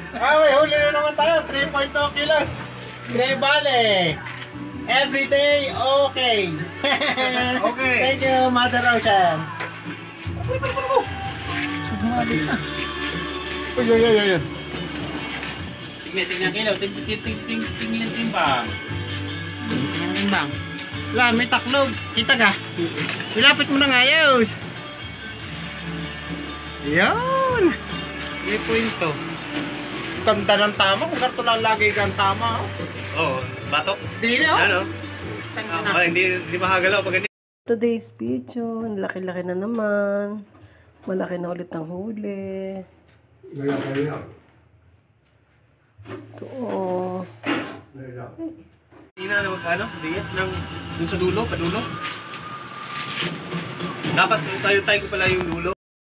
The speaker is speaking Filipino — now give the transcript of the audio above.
May huli na naman tayo. 3.2 kilos. Gray Valley. Everyday okay. Okay. Thank you, Mother Ocean. Uy, para. Sumali na. Uy. Tingnan kilo, tingnan timbang. Tingnan timbang. Wala, may taklog. Kita ka? Ilapit mo na nga, Yos. Yan. May point. Ganda ng tama. Kung ganito lang lagi kang tama. Oo, batok. Hindi na. Ano? Hindi makagalaw pag ganyan. Today's video, ang laki-laki na naman. Malaki na ulit ang huli. Ito oh. Hindi na magkano? Dingit ng dun sa dulo, padulo. Dapat tayo ko pala yung dulo.